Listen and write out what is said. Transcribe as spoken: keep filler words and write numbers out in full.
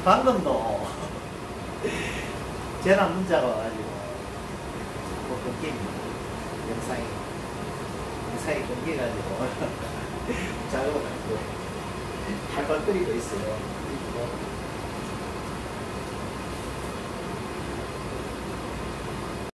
방금도 전화 문자가 와가지고 뭐 끊깁니다. 영상이 영상이 끊겨가지고 작업을 하고 발발 끓이고 있어요.